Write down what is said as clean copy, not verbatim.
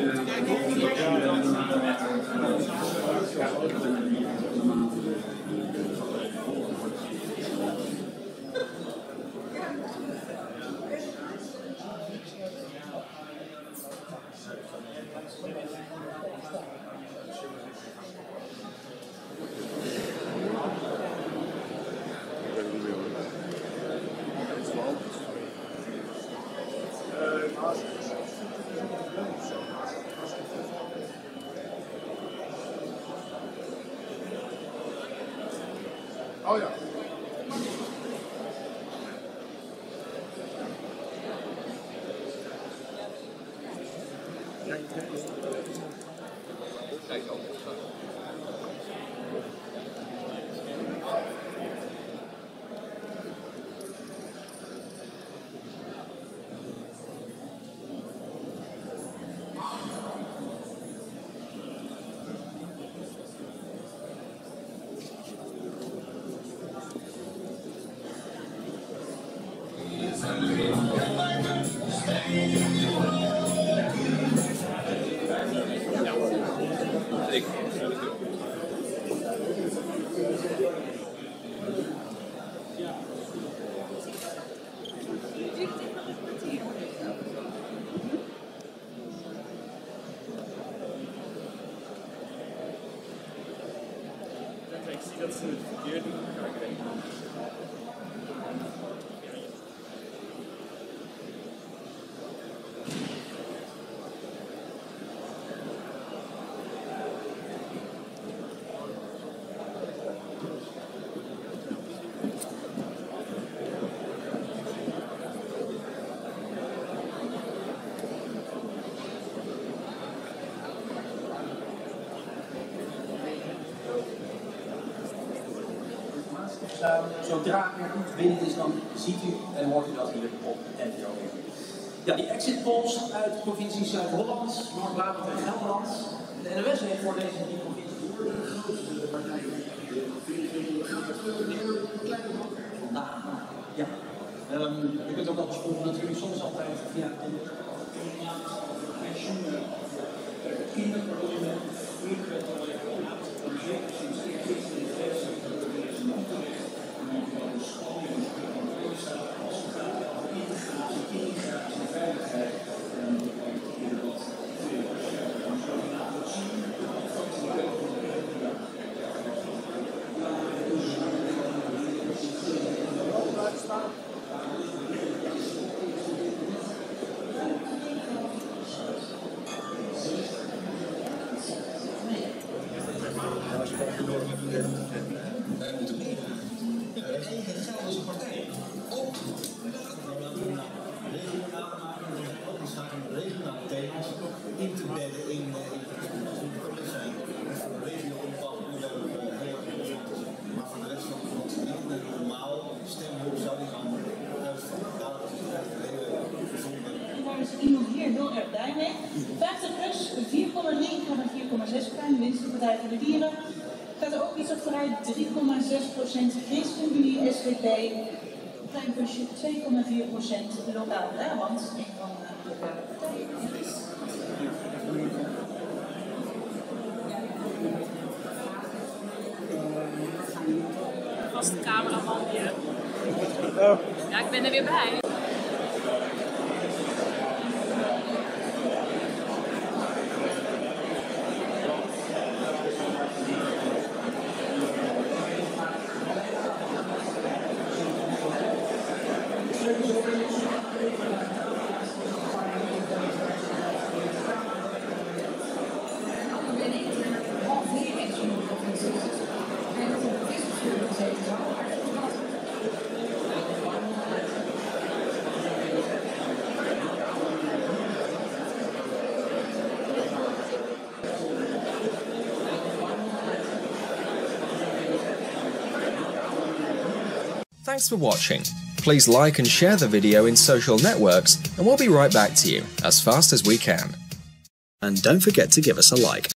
Oh ja. Kijk ook. Ik zie dat ze het verkeerd doen. Zodra er goed wind is, dan ziet u en hoort u dat hier op NPO. Ja, die exit polls uit de provincie Zuid-Holland, Noord-Brabant en Gelderland. De NOS heeft voor deze drie provincies de grootste partijen. Vandaag. Ja. Je kunt ook alles volgen natuurlijk soms altijd via pensioenen, kinderproblemen, regionale thema's in te bedden in zijn regio bepaald onderwerp heel erg interessant. Maar voor de rest van het normaal stemhulp zou die gaan uitvallen. Daar is het echt een hele gezonde. Daar is iemand hier heel erg blij mee. 50 plus, 4,9 gaat naar 4,6 kleine winst de Partij voor de Dieren. Gaat er ook iets op vooruit, 3,6% ChristenUnie, SVP. Klein plusje 2,4% lokaal Brabant, een van de lokale partijen. Vaste cameraman hier. Ja, ik ben er weer bij. Thanks for watching. Please like and share the video in social networks, and we'll be right back to you as fast as we can. And don't forget to give us a like.